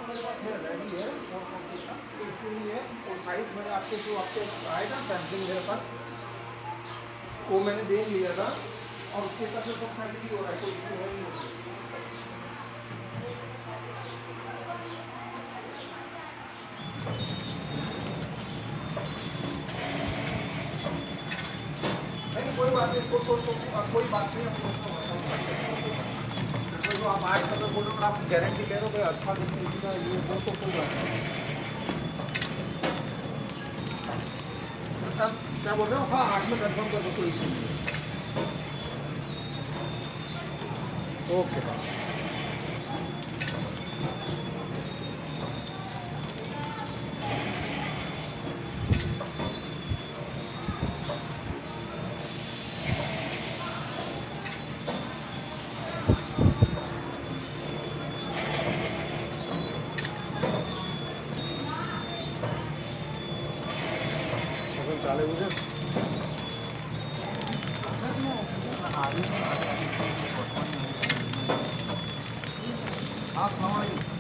मेरे पास है, रेडी है और कंप्यूटर तो इशू नहीं है। और साइज मैंने आपके जो आपके आएगा सैमसंग मेरे पास वो मैंने देख लिया था और उसके हिसाब से सब साइड भी हो रहा है, कोई इशू है नहीं उसमें। नहीं कोई बात नहीं, कोई बात नहीं, इसमें जो आप आज मतलब बोल रहे हो आप गारंटी कह रहे हो कि अच्छा दिखेगा ये वो तो कोई बात नहीं। अब क्या बोल रहे हो? हाँ 8 में कंफर्म कर दो, कोई इशू नहीं। ओके चाले मुझे हाँ।